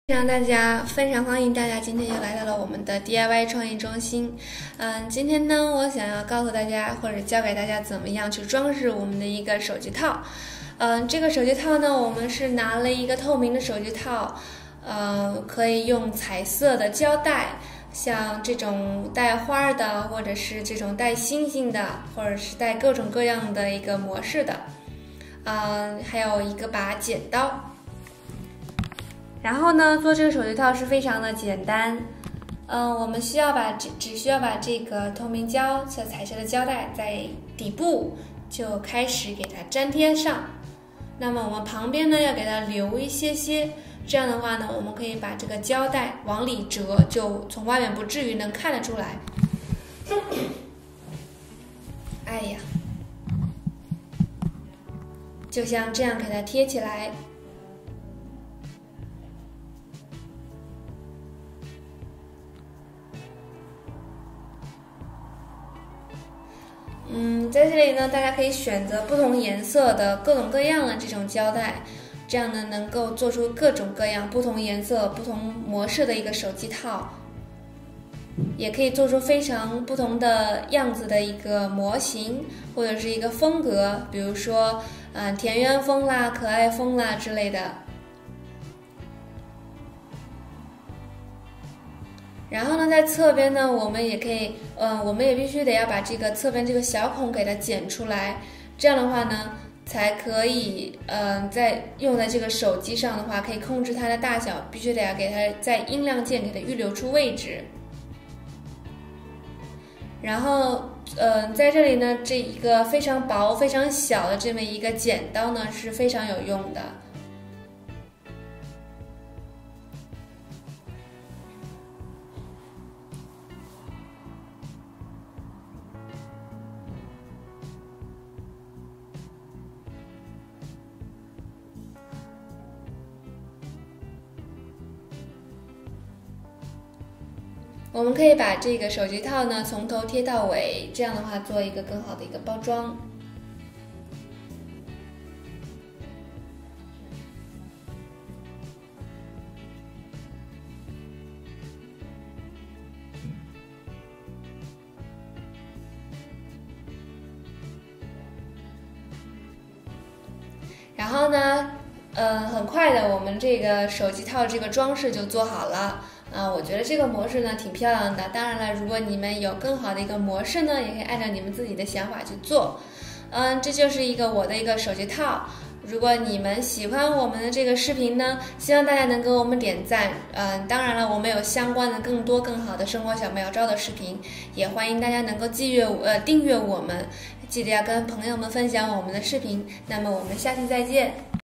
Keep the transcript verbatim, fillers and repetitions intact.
非常大家非常欢迎大家今天又来到了我们的 D I Y 创意中心。嗯，今天呢，我想要告诉大家或者教给大家怎么样去装饰我们的一个手机套。嗯，这个手机套呢，我们是拿了一个透明的手机套，呃，可以用彩色的胶带，像这种带花的，或者是这种带星星的，或者是带各种各样的一个模式的。嗯，还有一个把剪刀。然后呢，做这个手机套是非常的简单，嗯、呃，我们需要把只只需要把这个透明胶和彩色的胶带在底部就开始给它粘贴上。那么我们旁边呢要给它留一些些，这样的话呢，我们可以把这个胶带往里折，就从外面不至于能看得出来。哎呀，就像这样给它贴起来。嗯，在这里呢，大家可以选择不同颜色的各种各样的这种胶带，这样呢能够做出各种各样不同颜色、不同模式的一个手机套，也可以做出非常不同的样子的一个模型或者是一个风格，比如说，嗯、呃，田园风啦、可爱风啦之类的。然后呢，在侧边呢，我们也可以，呃，我们也必须得要把这个侧边这个小孔给它剪出来，这样的话呢，才可以，嗯、呃，在用在这个手机上的话，可以控制它的大小，必须得要给它在音量键给它预留出位置。然后，嗯、呃，在这里呢，这一个非常薄、非常小的这么一个剪刀呢，是非常有用的。我们可以把这个手机套呢从头贴到尾，这样的话做一个更好的一个包装。然后呢，呃，很快的，我们这个手机套这个装饰就做好了。啊、呃，我觉得这个模式呢挺漂亮的。当然了，如果你们有更好的一个模式呢，也可以按照你们自己的想法去做。嗯，这就是一个我的一个手机套。如果你们喜欢我们的这个视频呢，希望大家能给我们点赞。嗯，当然了，我们有相关的更多更好的生活小妙招的视频，也欢迎大家能够订阅呃订阅我们，记得要跟朋友们分享我们的视频。那么我们下期再见。